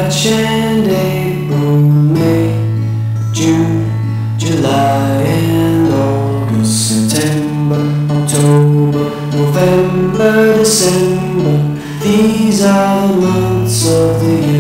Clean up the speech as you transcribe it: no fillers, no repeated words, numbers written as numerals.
March and April, May, June, July and August, September, October, November, December. These are the months of the year.